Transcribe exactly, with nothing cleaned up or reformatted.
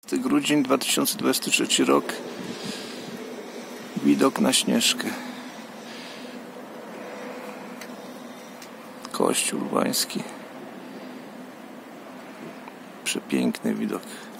Grudzień dwa tysiące dwudziesty trzeci rok. Widok na Śnieżkę. Kościół Lubłański. Przepiękny widok.